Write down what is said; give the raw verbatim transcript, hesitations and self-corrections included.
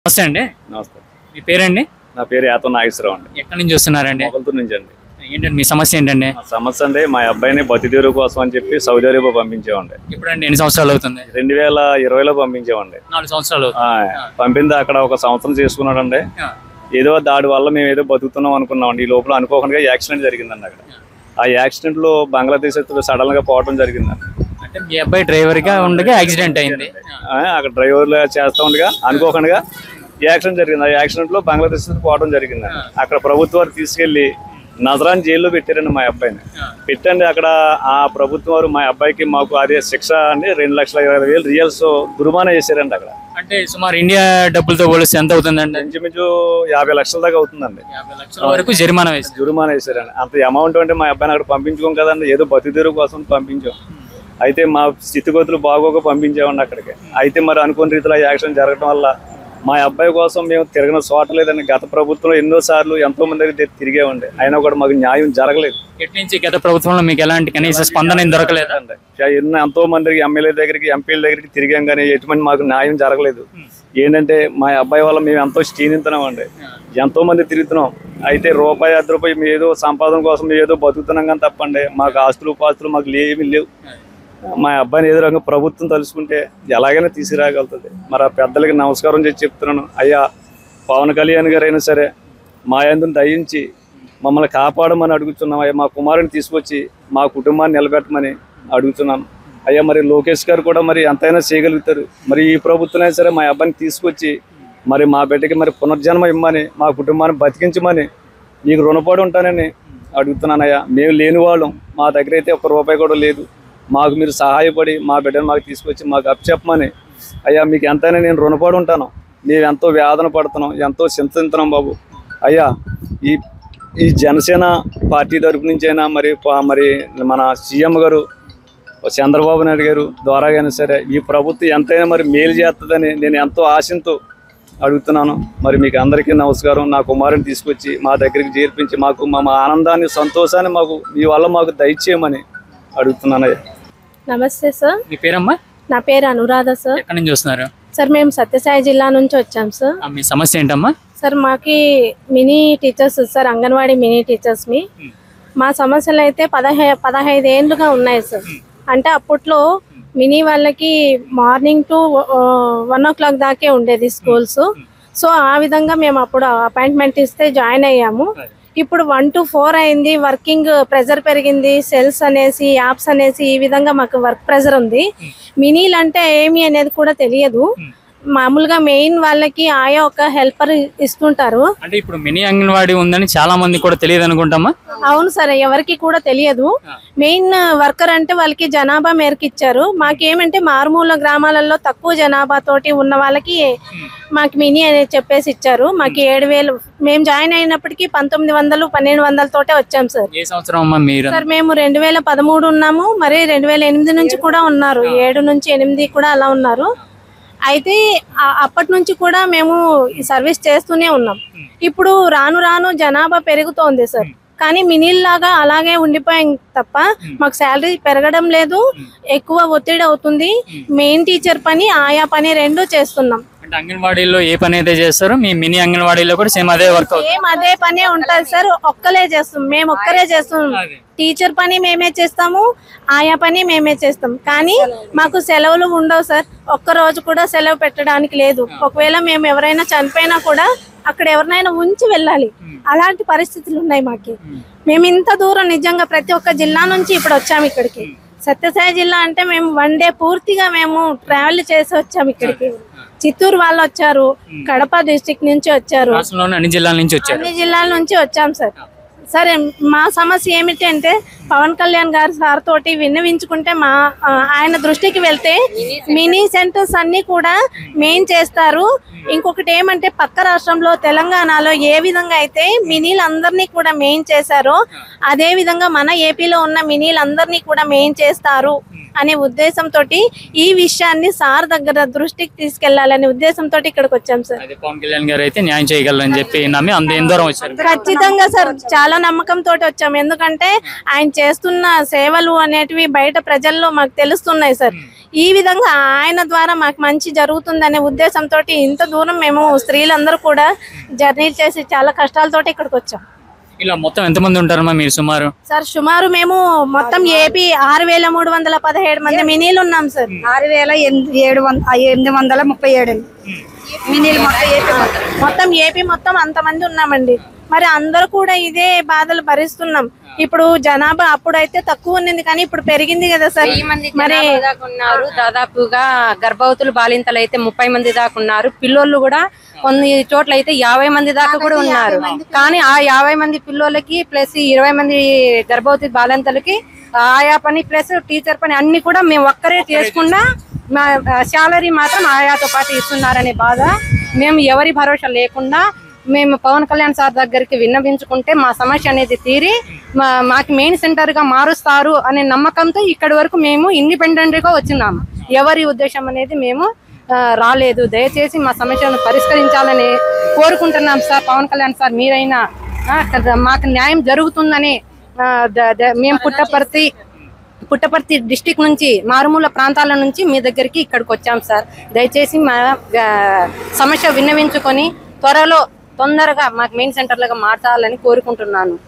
నమస్తే అండి. నమస్తే. మీ పేరండి? నా పేరు యాతో నాగేశ్వరరావు అండి. ఎక్కడి నుంచి వస్తున్నారండి? మొగల్తూరు నుంచి అండి. ఏంటండి మీ సమస్య ఏంటండి? సమస్య అండి, మా అబ్బాయిని బతిదీరు కోసం అని చెప్పి సౌదీ అరేబియా పంపించామండి. ఇప్పుడండి ఎన్ని సంవత్సరాలు అవుతుంది? రెండు వేల ఇరవైలో పంపించామండి. నాలుగు సంవత్సరాలు పంపింది అక్కడ ఒక సంవత్సరం చేసుకున్నాడండి. ఏదో దాడి వల్ల మేము ఏదో బతుకుతున్నాం అనుకున్నామండి. ఈ లోపల అనుకోకుండా యాక్సిడెంట్ జరిగిందండి. అక్కడ ఆ యాక్సిడెంట్ లో బంగ్లాదేశ్ సడన్ గా పోవడం జరిగిందండి. అంటే మీ అబ్బాయి డ్రైవర్ గా ఉండగా యాక్సిడెంట్ అయింది. అక్కడ డ్రైవర్ చేస్తా ఉండగా అనుకోకుండా యాక్సిడెంట్ జరిగింది. ఆ యాక్సిడెంట్ లో బంగ్లాదేశ్ పోవడం జరిగింది. అక్కడ ప్రభుత్వాలు తీసుకెళ్లి నజరాన్ జైల్లో పెట్టారండి మా అబ్బాయిని. పెట్టండి అక్కడ ఆ ప్రభుత్వం వారు మా అబ్బాయికి మాకు అదే శిక్ష అండి రెండు లక్షల ఇరవై వేలు రియల్స్ జుర్మానా చేశారండి. అక్కడ అంటే సుమారు ఇండియా డబ్బులతో పోలిస్తే ఎంత అవుతుందండి? ఇంచుమించు యాభై లక్షల దాకా అవుతుందండి. యాభై లక్షల వరకు జరిమానా వేసి జుర్మానా వేశారండి. అంత అమౌంట్ అంటే మా అబ్బాయిని అక్కడ పంపించుకోం కదండి, ఏదో బతుకుదెరువు కోసం పంపించాం. అయితే మా స్థితిగతులు బాగోక పంపించామండి అక్కడికి. అయితే మరి అనుకున్న రీతిలో యాక్సిడెంట్ జరగడం వల్ల మా అబ్బాయి కోసం మేము తిరగన చోట లేదండి. గత ప్రభుత్వంలో ఎన్నో సార్లు ఎంతో మంది దగ్గర తిరిగామండి, అయినా కూడా మాకు న్యాయం జరగలేదు. ఎటు నుంచి గత ప్రభుత్వంలో మీకు ఎలాంటి కనీస స్పందన దొరకలేదండి? ఎన్నో ఎంతో మందికి ఎమ్మెల్యే దగ్గరికి ఎంపీల దగ్గరికి తిరిగాం కానీ ఎటువంటి మాకు న్యాయం జరగలేదు. ఏంటంటే మా అబ్బాయి వల్ల మేము ఎంతో క్షీణిస్తున్నాం అండి, ఎంతో మంది తిరుగుతున్నాం. అయితే రూపాయి అర్ధ రూపాయి మేము ఏదో సంపాదన కోసం మేము ఏదో బతుకుతున్నాం కానీ తప్పండి మాకు ఆస్తులు పాస్తులు మాకు ఏమీ లేవు. మా అబ్బాయిని ఏదో రకంగా ప్రభుత్వం తలుచుకుంటే ఎలాగైనా తీసుకురాగలుగుతుంది. మరి ఆ పెద్దలకి నమస్కారం చేసి చెప్తున్నాను, అయ్యా పవన్ కళ్యాణ్ గారు అయినా సరే మా యందుని దయించి మమ్మల్ని కాపాడమని అడుగుతున్నాం. అయ్యా మా కుమారుని తీసుకొచ్చి మా కుటుంబాన్ని నిలబెట్టమని అడుగుతున్నాను. అయ్యా మరి లోకేష్ గారు కూడా మరి ఎంతైనా చేయగలుగుతారు. మరి ఈ ప్రభుత్వం అయినా సరే మా అబ్బాయిని తీసుకొచ్చి మరి మా బిడ్డకి మరి పునర్జన్మ ఇమ్మని మా కుటుంబాన్ని బతికించమని మీకు రుణపడి ఉంటానని అడుగుతున్నాను. అయ్యా మేము లేని వాళ్ళం, మా దగ్గర అయితే ఒక్క రూపాయి కూడా లేదు. మాకు మీరు సహాయపడి మా బిడ్డను మాకు తీసుకొచ్చి మాకు అప్పచెప్పమని అయ్యా మీకు ఎంతైనా నేను రుణపడి ఉంటాను. మేము ఎంతో వేదన పడుతున్నాం, ఎంతో చింతిస్తున్నాం బాబు. అయ్యా ఈ ఈ జనసేన పార్టీ తరపు నుంచి అయినా మరి మరి మన సీఎం గారు చంద్రబాబు నాయుడు గారు ద్వారాగైనా సరే ఈ ప్రభుత్వం ఎంతైనా మరి మేలు చేస్తుందని నేను ఎంతో ఆశతో అడుగుతున్నాను. మరి మీకు అందరికీ నమస్కారం. నా కుమారుని తీసుకొచ్చి మా దగ్గరికి చేర్పించి మాకు మా ఆనందాన్ని సంతోషాన్ని మాకు మీ వల్ల మాకు దయచేయమని అడుగుతున్నాను. నమస్తే సార్. మీ పేరమ్మా? నా పేరు అనురాధ సార్. ఎక్కడి నుంచి వస్తున్నారు సార్? మేము సత్యసాయి జిల్లా నుంచి వచ్చాం సార్. మీ సమస్య ఏంటమ్మా? సార్ మాకి mini teachers sir, anganwadi mini teachers మీ మా సమస్యలు అయితే పదహై పదహైదు ఏళ్ళుగా ఉన్నాయి సార్. అంటే అప్పట్లో మినీ వాళ్ళకి morning to one o'clock దాకే ఉండేది స్కూల్స్. సో ఆ విధంగా మేము అప్పుడు అపాయింట్మెంట్ ఇస్తే జాయిన్ అయ్యాము. ఇప్పుడు వన్ టు ఫోర్ అయింది, వర్కింగ్ ప్రెజర్ పెరిగింది, సెల్స్ అనేసి యాప్స్ అనేసి ఈ విధంగా మాకు వర్క్ ప్రెజర్ ఉంది. మినీలు అంటే ఏమి అనేది కూడా తెలియదు. మామూలుగా మెయిన్ వాళ్ళకి ఆయా ఒక హెల్పర్ ఇస్తుంటారు. అంటే ఇప్పుడు మినీ అంగన్వాడీ ఉందని చాలా మంది కూడా తెలియదు అనుకుంటామా? అవును సార్, ఎవరికి కూడా తెలియదు. మెయిన్ వర్కర్ అంటే వాళ్ళకి జనాభా మేరకు ఇచ్చారు. మాకేమంటే మారుమూల గ్రామాలలో తక్కువ జనాభా తోటి ఉన్న వాళ్ళకి మాకు మినీ అనేది చెప్పేసి ఇచ్చారు. మాకు ఏడు వేలు మేము జాయిన్ అయినప్పటికీ పంతొమ్మిది వందలు పన్నెండు వందల తోటే వచ్చాం సార్. ఏ సంవత్సరం అమ్మా మీరు? సార్ మేము రెండు వేల పదమూడు ఉన్నాము, మరి రెండు వేల ఎనిమిది నుంచి కూడా ఉన్నారు, ఏడు నుంచి ఎనిమిది కూడా అలా ఉన్నారు. అయితే అప్పటి నుంచి కూడా మేము ఈ సర్వీస్ చేస్తూనే ఉన్నాం. ఇప్పుడు రాను రాను జనాభా పెరుగుతోంది సార్, కానీ మినీల్లాగా అలాగే ఉండిపోయాం తప్ప మాకు శాలరీ పెరగడం లేదు, ఎక్కువ ఒత్తిడి అవుతుంది. మెయిన్ టీచర్ పని ఆయా పని రెండు చేస్తున్నాం. అంటే అంగన్వాడీలో ఏ పని అయితే చేస్తారో మీ మినీ అంగన్వాడీలో కూడా సేమ్ అదే వర్క్ సేమ్ అదే పనే ఉంటుంది సార్. ఒక్కలే చేస్తాం, మేము ఒక్కరే చేస్తున్నాం. టీచర్ పని మేమే చేస్తాము, ఆయా పని మేమే చేస్తాం. కానీ మాకు సెలవులు ఉండవు సార్, ఒక్క రోజు కూడా సెలవు పెట్టడానికి లేదు. ఒకవేళ మేము ఎవరైనా చనిపోయినా కూడా అక్కడ ఎవరినైనా ఉంచి వెళ్ళాలి, అలాంటి పరిస్థితులు ఉన్నాయి మాకి. మేము ఇంత దూరం నిజంగా ప్రతి ఒక్క జిల్లా నుంచి ఇప్పుడు వచ్చాము ఇక్కడికి. సత్యసాయి జిల్లా అంటే మేము వన్ డే పూర్తిగా మేము ట్రావెల్ చేసి వచ్చాము ఇక్కడికి. చిత్తూరు వాళ్ళు వచ్చారు, కడప డిస్ట్రిక్ట్ నుంచి వచ్చారు, అన్ని జిల్లాల నుంచి వచ్చారు, అన్ని జిల్లాల నుంచి వచ్చాం సార్. సరే మా సమస్య ఏమిటి అంటే పవన్ కళ్యాణ్ గారు సార్ తోటి విన్నవించుకుంటే మా ఆయన దృష్టికి వెళ్తే మినీ సెంటర్స్ అన్ని కూడా మెయిన్ చేస్తారు. ఇంకొకటి ఏమంటే పక్క రాష్ట్రంలో తెలంగాణలో ఏ విధంగా అయితే మినీలు అందరినీ కూడా మెయిన్ చేశారో అదే విధంగా మన ఏపీలో ఉన్న మినీలు అందరినీ కూడా మెయిన్ చేస్తారు అనే ఉద్దేశంతో ఈ విషయాన్ని సార్ దగ్గర దృష్టికి తీసుకెళ్లాలనే ఉద్దేశంతో ఇక్కడికి వచ్చాం సార్. పవన్ కళ్యాణ్ గారు అయితే న్యాయం చేయగలరని చెప్పి నమ్మి అందరూ వచ్చారు. ఖచ్చితంగా సార్, చాలా నమ్మకంతో వచ్చాము. ఎందుకంటే ఆయన చేస్తున్న సేవలు అనేటివి బయట ప్రజల్లో మాకు తెలుస్తున్నాయి సార్. ఈ విధంగా ఆయన ద్వారా మాకు మంచి జరుగుతుందనే ఉద్దేశంతో ఇంత దూరం మేము స్త్రీలందరూ కూడా జర్నీ చేసి చాలా కష్టాలతో ఇక్కడికి వచ్చాం. ఇలా మొత్తం ఎంతమంది ఉంటారమ్మా మీరు సుమారు? సార్ సుమారు మేము మొత్తం ఏపీ ఆరు వేల మూడు వందల పదిహేడు మంది మినీలు ఉన్నాం సార్. ఆరు వేల ఏడు వంద ఎనిమిది వందల ముప్పై ఏడు మినీలు మొత్తం ఏపీ మొత్తం ఏపీ మొత్తం అంతమంది ఉన్నామండి. మరి అందరూ కూడా ఇదే బాధలు భరిస్తున్నాం. ఇప్పుడు జనాభా అప్పుడైతే తక్కువ ఉన్నది కానీ ఇప్పుడు పెరిగింది కదా సార్. మరి ఉన్నారు దాదాపుగా గర్భవతులు బాలింతలు అయితే ముప్పై మంది దాకా ఉన్నారు. పిల్లోళ్ళు కూడా కొన్ని చోట్ల అయితే యాభై మంది దాకా కూడా ఉన్నారు. కానీ ఆ యాభై మంది పిల్లోళ్ళకి ప్లస్ ఇరవై మంది గర్భవతి బాలింతలకి ఆయా పని ప్లస్ టీచర్ పని అన్ని కూడా మేము ఒక్కరే చేసుకున్నా మా శాలరీ మాత్రం ఆయాతో పాటు ఇస్తున్నారనే బాధ. మేము ఎవరి భరోసా లేకుండా మేము పవన్ కళ్యాణ్ సార్ దగ్గరికి విన్నవించుకుంటే మా సమస్య అనేది తీరి మా మాకు మెయిన్ సెంటర్ గా మారుస్తారు అనే నమ్మకంతో ఇక్కడి వరకు మేము ఇండిపెండెంట్ గా వచ్చినాము. ఎవరి ఉద్దేశం అనేది మేము రాలేదు. దయచేసి మా సమస్యను పరిష్కరించాలని కోరుకుంటున్నాం సార్. పవన్ కళ్యాణ్ సార్ మీరైనా మాకు న్యాయం జరుగుతుందని మేము పుట్టపర్తి పుట్టపర్తి డిస్టిక్ నుంచి మారుమూల ప్రాంతాల నుంచి మీ దగ్గరికి ఇక్కడికి వచ్చాం సార్. దయచేసి మా సమస్య విన్నవించుకొని త్వరలో తొందరగా మాకు మెయిన్ సెంటర్లుగా మార్చాలని కోరుకుంటున్నాను.